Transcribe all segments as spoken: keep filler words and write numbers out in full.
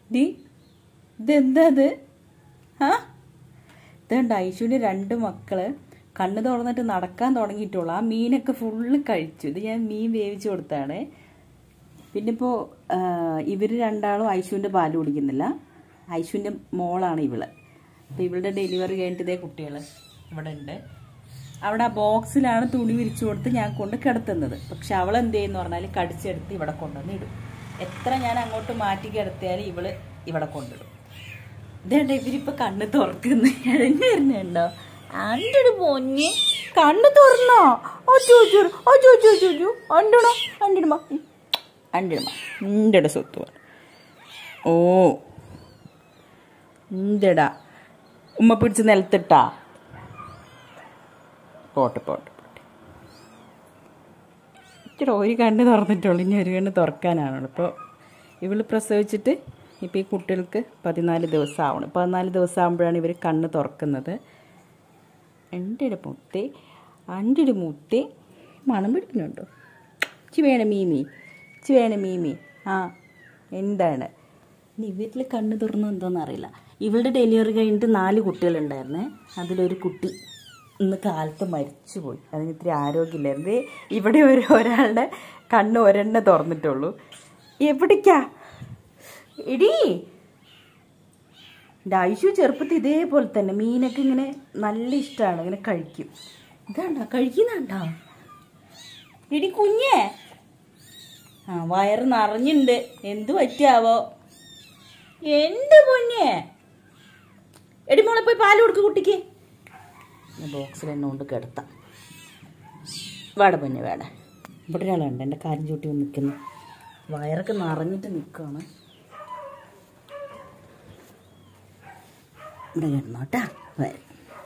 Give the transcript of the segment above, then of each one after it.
D ഇതെന്താ ഇത്? ആ ഇതുണ്ട് ഐശുവിൻ്റെ രണ്ട് മക്കള് കണ്ണ് തുറന്നിട്ട് നടക്കാൻ തുടങ്ങിയിട്ടുള്ളൂ. ആ മീനൊക്കെ ഫുള്ള് കഴിച്ചു. ഇത് ഞാൻ മീൻ വേവിച്ച് കൊടുത്താണ്. പിന്നെ ഇപ്പോൾ ഇവർ രണ്ടാളും ഐശുവിൻ്റെ പാല് കുടിക്കുന്നില്ല. ഐശുവിൻ്റെ മോളാണ് ഇവള്. അപ്പോൾ ഇവളുടെ ഡെലിവറി കഴിഞ്ഞിട്ട് ഇതേ കുട്ടികൾ ഇവിടെ ഉണ്ട്. അവിടെ ആ ബോക്സിലാണ് തുണി വിരിച്ചു കൊടുത്ത് ഞാൻ കൊണ്ട് കിടത്തുന്നത്. പക്ഷെ അവൾ എന്ത് ചെയ്യുന്നു പറഞ്ഞാൽ കടിച്ചെടുത്ത് ഇവിടെ കൊണ്ടുവന്ന് ഇടും. എത്ര ഞാൻ അങ്ങോട്ട് മാറ്റി കിടത്തിയാലും ഇവള് ഇവിടെ കൊണ്ടിടും. ഇതേണ്ട ഇവരിപ്പോൾ കണ്ണ് തുറക്കുന്നു. ഇഴഞ്ഞു വരുന്നുണ്ടോ? അൻ്റെ ഒരു പൊന്നെ കണ്ണ് തുറന്നോ? അഞ്ചോ അണ്ടണോ അണ്ടിടുമോ അണ്ടിടുമോ എൻ്റെ സ്വത്ത് ഓ എന്തടാ ഉമ്മ പിടിച്ച് നിലത്തിട്ടാ? പോട്ടെ പോട്ടെ പോട്ടെ. ഇച്ചിരി ഒരു കണ്ണ് തുറന്നിട്ടുള്ളൂ, ഇനി ഒരു കണ്ണ് തുറക്കാനാണുള്ളൂ. ഇപ്പോൾ ഇവൾ പ്രസവിച്ചിട്ട് ഇപ്പോൾ ഈ കുട്ടികൾക്ക് പതിനാല് ദിവസം ആവണം. പതിനാല് ദിവസം ആകുമ്പോഴാണ് ഇവർ കണ്ണ് തുറക്കുന്നത്. എൻ്റെ ഒരു മുത്തേ എൻ്റെ ഒരു മുത്തേ മണം പിടിക്കുന്നുണ്ടോ? ചി വേണം മീമി, ചി വേണം മീമി. ആ എന്താണ് ഇനി വീട്ടിൽ കണ്ണ് തുറന്നു എന്തോന്ന് അറിയില്ല. ഇവളുടെ ഡെലിവറി കഴിഞ്ഞിട്ട് നാല് കുട്ടികളുണ്ടായിരുന്നേ. അതിലൊരു കുട്ടി ഇന്ന് കാലത്ത് മരിച്ചു പോയി. അതിന് ഇത്തിരി ആരോഗ്യമില്ലായിരുന്നു. ഇവിടെ ഒരു ഒരാളുടെ കണ്ണ് ഒരെണ്ണ തുറന്നിട്ടുള്ളൂ. എവിടേക്കാ എടീ? എൻ്റെ ഐശു ചെറുപ്പത്തിൽ ഇതേപോലെ തന്നെ മീനൊക്കെ ഇങ്ങനെ നല്ല ഇഷ്ടമാണ്, ഇങ്ങനെ കഴിക്കും. ഇതാണ്ടാ കഴിക്കുന്നുണ്ടോ? എടി കുഞ്ഞേ, ആ വയറ് നിറഞ്ഞിട്ടുണ്ട്. എന്ത് പറ്റിയാവോ? എന്ത് കുഞ്ഞേ? എടി മോളെ പോയി പാല് കൊടുക്ക് കുട്ടിക്ക്. ബോക്സിൽ എന്നെ കൊണ്ട് കിടത്താം. വേട പൊന്നെ വേട. ഇവിടെ ഒരാളുണ്ട് എൻ്റെ കാര്യം ചൂട്ടി വന്ന് നിൽക്കുന്നു. വയറൊക്കെ നിറഞ്ഞിട്ട് നിൽക്കുകയാണ്. ഇവിടെ കിടന്നോട്ടാ. വരും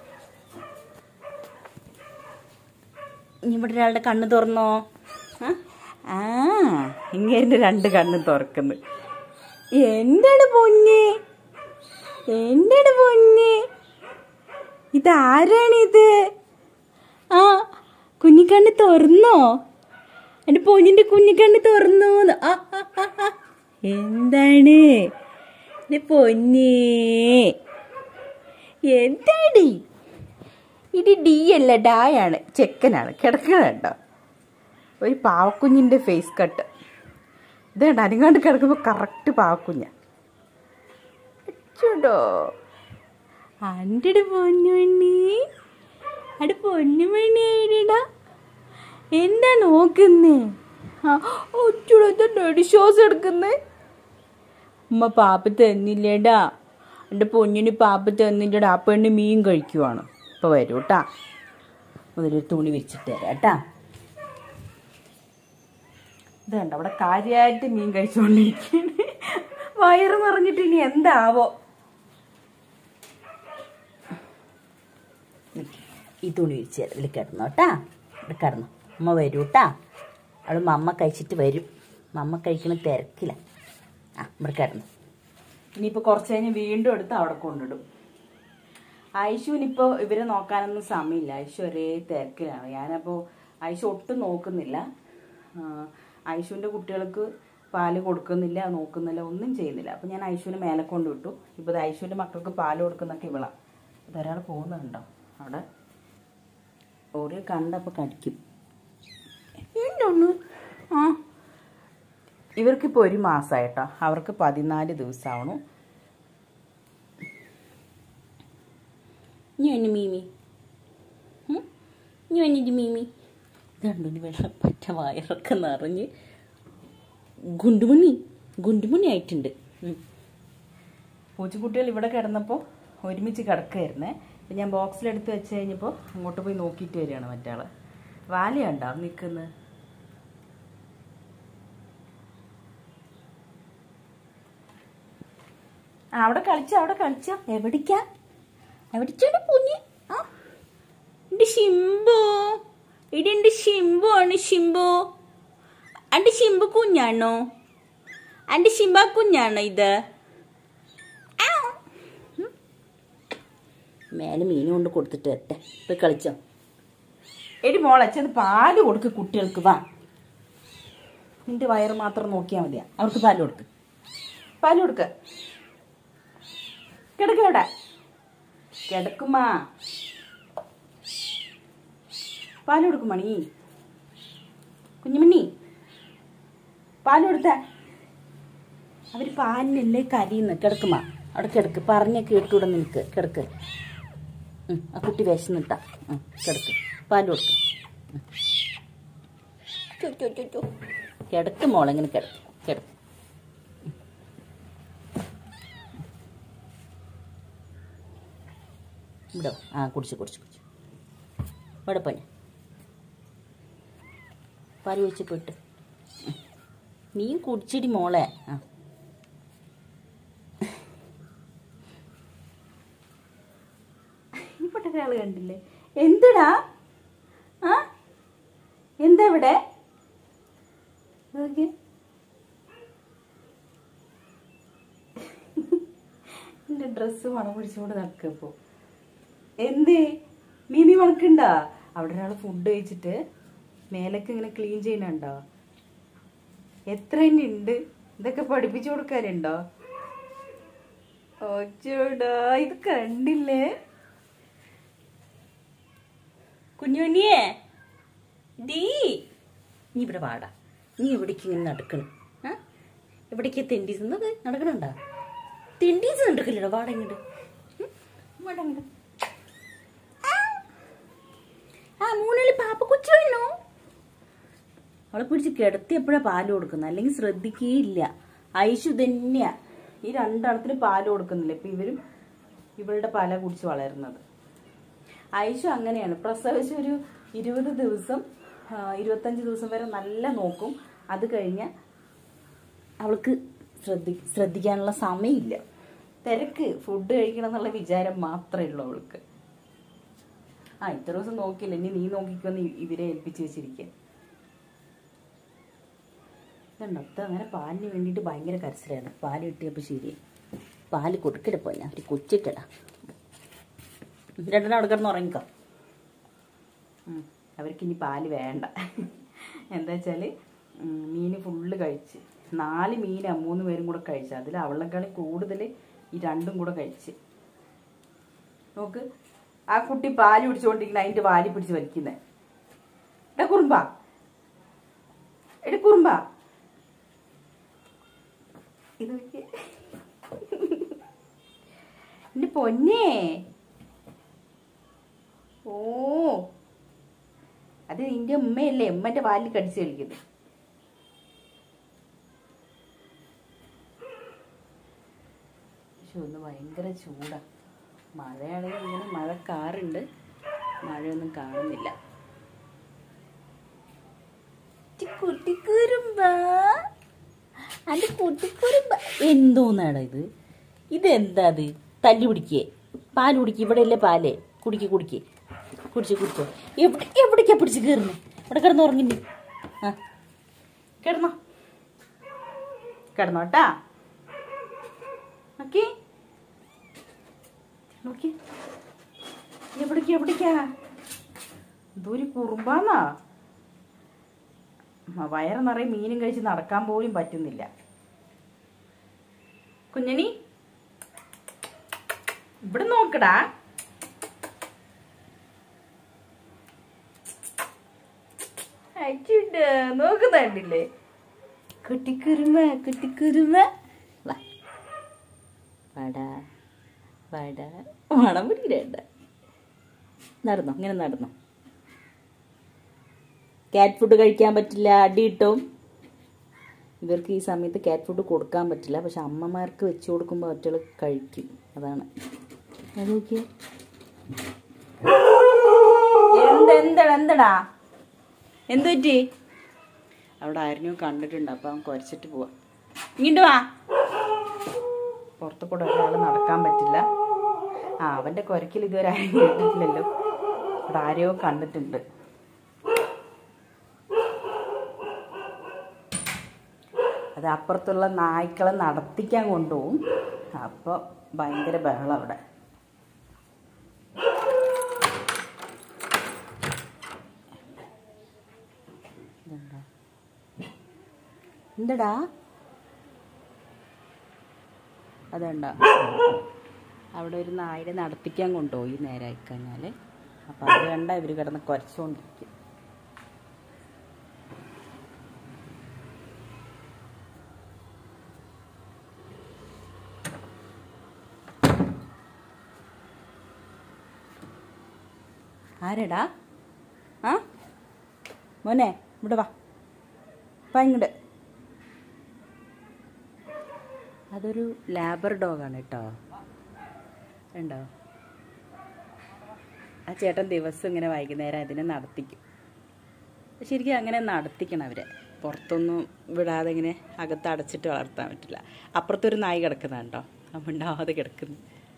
ഇനി ഇവിടെ ഒരാളുടെ കണ്ണ് തുറന്നോ? ആ ഇങ്ങനെ രണ്ട് കണ്ണ് തുറക്കുന്നു. എന്താണ് പൊന്നെ, എന്താണ് പൊന്നെ, ഇതാരാണിത്? ആ കുഞ്ഞിക്കണ്ണ് തുറന്നോ? എൻ്റെ പൊന്നിൻ്റെ കുഞ്ഞിക്കണ്ണ് തുറന്നോ? എന്താണ് എൻ്റെ പൊന്നേ? എന്താടി ഇത്? ഡി അല്ല ഡായാണ്, ചെക്കനാണ്. കിടക്കണുണ്ടോ? ഒരു പാവക്കുഞ്ഞിൻ്റെ ഫേസ് കട്ട്. ഇതേണ്ട അനുങ്ങാണ്ട് കിടക്കുമ്പോൾ കറക്റ്റ് പാവക്കുഞ്ഞ. അച്ചോടോ എൻ്റെ പൊന്നുമണി, അടെ പൊന്നുമണി ആയിടാ. എന്താ നോക്കുന്നേ? ആ ഒച്ചൂടോ ഇതെന്താ ശ്വാസം എടുക്കുന്നേ? ഉമ്മ പാപ്പ തന്നില്ലേടാ, എൻ്റെ പൊന്നിന് പാപ്പ തന്നില്ലടാ. ആ പെണ്ണ് മീൻ കഴിക്കുവാണ്. ഇപ്പോൾ വരൂ കേട്ടാ. മുതലൊരു തുണി വെച്ചിട്ട് തരാം കേട്ടാ. ഇതുണ്ട് അവിടെ കാര്യമായിട്ട് മീൻ കഴിച്ചുകൊണ്ടിരിക്കുകയാണ്. വയറ് നിറഞ്ഞിട്ട് ഇനി എന്താവോ? ഈ തുണി വിരിച്ച് തരാം. ഇതിൽ കിടന്നോ കേട്ടാ. ഇവിടെ കിടന്നു. അമ്മ വരൂ കേട്ടാ. അവിടെ മമ്മ കഴിച്ചിട്ട് വരും. മമ്മ കഴിക്കണ തിരക്കില്ല. ആ ഇവിടെ കിടന്നു. ഇനിയിപ്പോൾ കുറച്ച് കഴിഞ്ഞ് വീണ്ടും എടുത്ത് അവിടെ കൊണ്ടിടും. ഐശുവിനിപ്പോൾ ഇവരെ നോക്കാനൊന്നും സമയമില്ല. ഐശു ഒരേ തിരക്കിലാണ്. ഞാനപ്പോൾ ഐശു ഒട്ടും നോക്കുന്നില്ല. ഐശുവിൻ്റെ കുട്ടികൾക്ക് പാല് കൊടുക്കുന്നില്ല, നോക്കുന്നില്ല, ഒന്നും ചെയ്യുന്നില്ല. അപ്പോൾ ഞാൻ ഐശുവിനെ മേലെ കൊണ്ട് വിട്ടു. ഇപ്പോൾ ഐശുവിൻ്റെ മക്കൾക്ക് പാല് കൊടുക്കുന്നൊക്കെ ഇവളാണ്. ഇതൊരാൾ പോകുന്നുണ്ടോ അവിടെ? ഓരോ കണ്ടപ്പോൾ കടിക്കും. എന്തൊന്ന് ആ ഇവർക്കിപ്പോൾ ഒരു മാസമായിട്ടോ. അവർക്ക് പതിനാല് ദിവസമാവണു. ഞാൻ മീമി ഞാൻ മീമി രണ്ടിന് വെള്ളം പറ്റ വയറൊക്കെ നിറഞ്ഞ് ഗുണ്ടുമണി ഗുണ്ടുമണി ആയിട്ടുണ്ട്. പൂച്ചക്കുട്ടികൾ ഇവിടെ കിടന്നപ്പോൾ ഒരുമിച്ച് കിടക്കുകയായിരുന്നേ. അപ്പം ഞാൻ ബോക്സിലെടുത്ത് വെച്ച് കഴിഞ്ഞപ്പോൾ അങ്ങോട്ട് പോയി നോക്കിയിട്ട് വരികയാണ് മറ്റാൾ. വാലയുണ്ടോ നിൽക്കുന്നത്? ആ അവിടെ കളിച്ച അവിടെ കളിച്ച എവിടേക്കാ എവിടേക്കാണ് പൊന്നി? ആ എൻ്റെ ശിംബു, ഇതെൻ്റെ ശിംബു ആണ്. ശിംബു എൻ്റെ ശിംബു കുഞ്ഞാണോ? എൻ്റെ ശിംബ കുഞ്ഞാണോ ഇത്? മേലെ മീൻ കൊണ്ട് കൊടുത്തിട്ട് എട്ടെ പോയി കളിച്ചോ. എടി മോളെ ചെന്ന് പാല് കൊടുക്ക് കുട്ടികൾക്ക്. വാ, നിന്റെ വയറ് മാത്രം നോക്കിയാൽ മതിയാ. അവർക്ക് പാല് കൊടുക്ക്, പാല് കൊടുക്ക. കിടക്ക് ഇവിടെ കിടക്കുമാ. പാല് കൊടുക്കും മണി. കുഞ്ഞുമണി പാല് കൊടുത്ത. അവര് പാലിനല്ലേ കരിയുന്നു. കിടക്കുമാ അവിടെ കിടക്ക്. പറഞ്ഞ കേട്ടൂടെ നിനക്ക്. കിടക്ക്. ആ കുട്ടി വിശന്നിട്ടാ. കിടക്ക്. പാല് കൊടുക്ക്. കിടക്ക് മോളെ. ഇങ്ങനെ കിടക്ക്. കിടക്ക്. ഇവിടെ ആ കുടിച്ചു കുടിച്ചു കുടിച്ചു. ഇവിടെ പോന്നെ പാല് ഒഴിച്ച് പോയിട്ട് നീ കുടിച്ചിടി മോളെ. ആ ഇപ്പോട്ടെ ഒരാൾ കണ്ടില്ലേ? എന്തിടാ? ആ എന്താ ഇവിടെ? എന്റെ ഡ്രസ്സ് മണം പിടിച്ചുകൊണ്ട് നടക്കപ്പോ. എന്തേ നീ നീ മണക്കണ്ട? അവിടെ ഒരാൾ ഫുഡ് കഴിച്ചിട്ട് മേലൊക്കെ ഇങ്ങനെ ക്ലീൻ ചെയ്യുന്നുണ്ടോ? എത്ര തന്നെ ഉണ്ട്? ഇതൊക്കെ പഠിപ്പിച്ചു കൊടുക്കാനുണ്ടോ? ഓച്ചോടാ ഇത് കണ്ടില്ലേ? കുഞ്ഞുണ്ണിയേ ഡീ നീ ഇവിടെ വാടാ. നീ എവിടേക്ക് ഇങ്ങനെ നടക്കണം? ആ എവിടേക്ക് തെണ്ടീസ് നടക്കണുണ്ടോ? തെണ്ടീസ് നടക്കില്ലടോ. വാട ഇങ്ങോട്ട്. വാട ഇങ്ങോട്ട്. ആ മൂന്നില് പാപ്പ കൊച്ചു വേണോ? അവളെ പിടിച്ച് കിടത്തി എപ്പോഴാ പാല് കൊടുക്കുന്നത്? അല്ലെങ്കിൽ ശ്രദ്ധിക്കേയില്ല. ഐശു തന്നെയാ ഈ രണ്ടെണ്ണത്തിന് പാല് കൊടുക്കുന്നില്ല. ഇപ്പൊ ഇവരും ഇവളുടെ പാല കുടിച്ച് വളരുന്നത്. ഐശു അങ്ങനെയാണ്. പ്രസവിച്ച ഒരു ഇരുപത് ദിവസം ഇരുപത്തഞ്ച് ദിവസം വരെ നല്ല നോക്കും. അത് കഴിഞ്ഞ അവൾക്ക് ശ്രദ്ധി ശ്രദ്ധിക്കാനുള്ള സമയമില്ല. തിരക്ക് ഫുഡ് കഴിക്കണം എന്നുള്ള വിചാരം മാത്രമേ ഉള്ളൂ അവൾക്ക്. ആ ഇത്ര ദിവസം നോക്കിയില്ല, ഇനി നീ നോക്കിക്കൊന്ന് ഇവരെ ഏൽപ്പിച്ച് വെച്ചിരിക്കുക. ഇതുണ്ടോ അങ്ങനെ പാലിന് വേണ്ടിയിട്ട് ഭയങ്കര കരച്ചിലാണ്. പാല് കിട്ടിയപ്പോൾ ശരി. പാല് കൊടുക്കിടപ്പോ ഞാൻ ഒരു കൊച്ചിട്ടടാ. രണ്ടെണ്ണം അവിടെ കിടന്ന് ഉറങ്ങിക്കോ. അവർക്കിനി പാല് വേണ്ട. എന്താ വെച്ചാൽ മീൻ ഫുള്ള് കഴിച്ച്. നാല് മീനാണ് മൂന്ന് പേരും കൂടെ കഴിച്ച്. അതിൽ അവളെക്കാളും കൂടുതൽ ഈ രണ്ടും കൂടെ കഴിച്ച്. നോക്ക് ആ കുട്ടി പാല് പിടിച്ചുകൊണ്ടിരിക്കുന്ന അതിൻ്റെ വാലി പിടിച്ച് വലിക്കുന്നത്. എടാ കുറുമ്പാ, എടാ കുറുമ്പാ ഇത് എന്റെ പൊന്നേ. ഓ അത് നിന്റെ ഉമ്മയല്ലേ? ഉമ്മന്റെ വാലിൽ കടിച്ച് കളിക്കുന്നത്. പക്ഷെ ഒന്ന് ഭയങ്കര ചൂടാ. മഴയാണെങ്കിൽ ഇങ്ങനെ മഴക്കാറുണ്ട്, മഴയൊന്നും കാണുന്നില്ല. കുട്ടിക്കുരുമ്പാ അന്റെ കുട്ടിക്കുരുമ്പ എന്തോന്നാടാ ഇത്? ഇതെന്താ അത്? തല്ലി കുടിക്കേ? പാല് കുടിക്കുക. ഇവിടെ അല്ലേ പാലേ? കുടിക്ക് കുടിക്ക് കുടിച്ച് കുടിച്ചോ. എവിടെ എവിടേക്കാ പിടിച്ച് കയറുന്നേ? ഇവിടെ കിടന്ന് ഉറങ്ങില്ലേ? ആ കിടന്നോ കിടന്നോട്ടാ. ഓക്കെ നോക്കി എവിടേക്കാ എവിടേക്കാ? എന്തോരു കുറുമ്പാന്നാ. വയറ് നിറയെ മീനും കഴിച്ച് നടക്കാൻ പോലും പറ്റുന്നില്ല. കുഞ്ഞണി ഇവിടെ നോക്കടാ. അയച്ചിട്ട് നോക്കുന്നുണ്ടില്ലേ? കുട്ടിക്കുരുമ കുട്ടിക്കുരുമ വാടാ വാടാ. മണം പിടിക്കണ്ട. നടന്നോ ഇങ്ങനെ നടന്നോ. ക്യാറ്റ് ഫുഡ് കഴിക്കാൻ പറ്റില്ല, അടി കിട്ടും. ഇവർക്ക് ഈ സമയത്ത് ക്യാറ്റ് ഫുഡ് കൊടുക്കാൻ പറ്റില്ല. പക്ഷെ അമ്മമാർക്ക് വെച്ച് കൊടുക്കുമ്പോൾ ഒറ്റകൾ കഴിക്കും. അതാണ്. അത് നോക്കിയേ. എന്തെന്താ എന്തടാ എന്ത് പറ്റി? അവിടെ ആരെയോ കണ്ടിട്ടുണ്ട്. അപ്പം അവൻ കുരച്ചിട്ട് പോവാ. ഇങ്ങോട്ട് വാ. പുറത്ത് കൂടെ ഒരാൾ നടക്കാൻ പറ്റില്ല. ആ അവൻ്റെ കുരക്കിൽ ഇതുവരെ ആരും കേട്ടിട്ടില്ലല്ലോ. അവിടെ ആരെയോ കണ്ടിട്ടുണ്ട്. അത് അപ്പുറത്തുള്ള നായ്ക്കളെ നടത്തിക്കാൻ കൊണ്ടുപോകും. അപ്പോൾ ഭയങ്കര ബഹളം അവിടെ. എന്തടാ? അതുണ്ടോ അവിടെ ഒരു നായരെ നടത്തിക്കാൻ കൊണ്ടുപോയി നേരെ ആയിക്കഴിഞ്ഞാൽ. അപ്പോൾ അത് കണ്ട ഇവർ കിടന്ന് കുരച്ചുകൊണ്ടിരിക്കും. ആരെടാ? ആ മോനെ ഇവിടെ വാ, അപ്പം ഇങ്ങോട്ട്. അതൊരു ലാബർ ഡോഗാണ് കേട്ടോ. ഉണ്ടോ? ആ ചേട്ടൻ ദിവസം ഇങ്ങനെ വൈകുന്നേരം അതിനെ നടത്തിക്കും. ശരിക്കും അങ്ങനെ നടത്തിക്കണം അവരെ. പുറത്തൊന്നും വിടാതെ ഇങ്ങനെ അകത്ത് അടച്ചിട്ട് വളർത്താൻ പറ്റില്ല. അപ്പുറത്തൊരു നായി കിടക്കുന്നുണ്ടോ, ഉണ്ടാവാതെ കിടക്കുന്നു.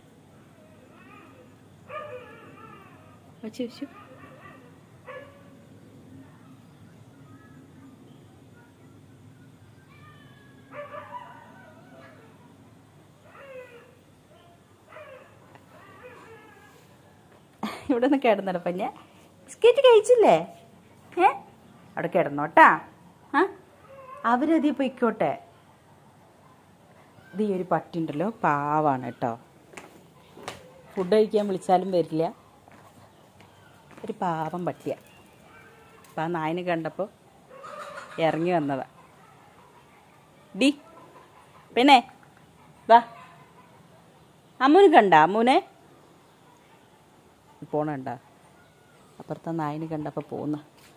വെച്ചു വെച്ചു ഇവിടെ നിന്ന് കിടന്നടപ്പം ഞാൻ ബിസ്ക്കറ്റ് കഴിച്ചില്ലേ? ഏ അവിടെ കിടന്നോട്ടാ. ആ അവരതി പൊയ്ക്കോട്ടെ. ഇത് ഈ ഒരു പട്ടി ഉണ്ടല്ലോ, പാവാണ് കേട്ടോ. ഫുഡ് കഴിക്കാൻ വിളിച്ചാലും വരില്ല. ഒരു പാവം പട്ടിയാണ്. അപ്പം ആ നായനെ കണ്ടപ്പോൾ ഇറങ്ങി വന്നതാ. ഡി പിന്നെ വാ. അമ്മൂന് കണ്ട? അമ്മൂനെ പോണണ്ട. അപ്പുറത്തെ നായനെ കണ്ടപ്പോൾ പോന്ന.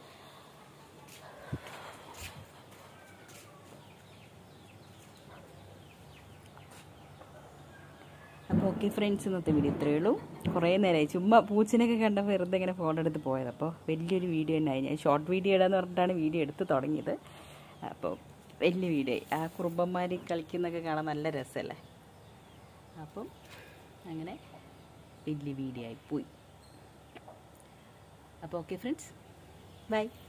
അപ്പോൾ ഓക്കെ ഫ്രണ്ട്സ്, ഇന്നത്തെ വീഡിയോ ഇത്രയേ ഉള്ളൂ. കുറേ നേരമായി ചുമ്മാ പൂച്ചനൊക്കെ കണ്ട വെറുതെ ഇങ്ങനെ ഫോൺ എടുത്ത് പോയത്. അപ്പോൾ വലിയൊരു വീഡിയോ തന്നെ ആയി. ഞാൻ ഷോർട്ട് വീഡിയോ ഇടാന്ന് പറഞ്ഞിട്ടാണ് വീഡിയോ എടുത്ത് തുടങ്ങിയത്. അപ്പോൾ വലിയ വീഡിയോ ആയി. ആ കുറുമ്പന്മാർ കളിക്കുന്നൊക്കെ കാണാൻ നല്ല രസമല്ലേ. അപ്പം അങ്ങനെ വലിയ വീഡിയോ ആയി പോയി. അപ്പോൾ ഓക്കെ ഫ്രണ്ട്സ്, ബൈ.